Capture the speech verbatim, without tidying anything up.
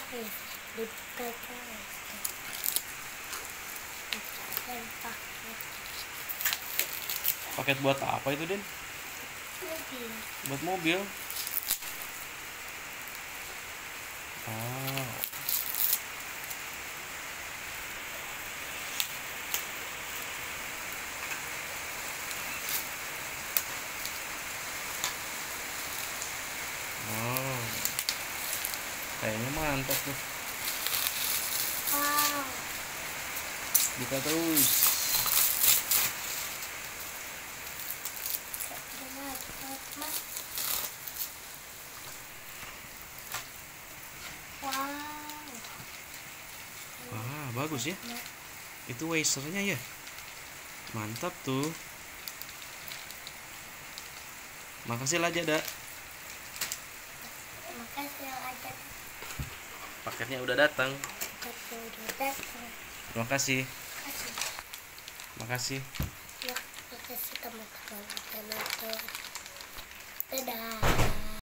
Nih, dibuka guys. Dan paket Paket buat apa itu, Den? mobil. Buat mobil. Oh. Oh. Kayaknya mantap tuh. Wow. Buka terus. Benar, mas. Wow. Wah, bagus ya. Itu wasernya ya. Mantap tuh. Makasih lah, Jada. Makasih yang ada. Paketnya udah datang. Paketnya udah datang. Terima kasih. Makasih. Makasih. Ya, makasih teman-teman udah nonton. Dadah.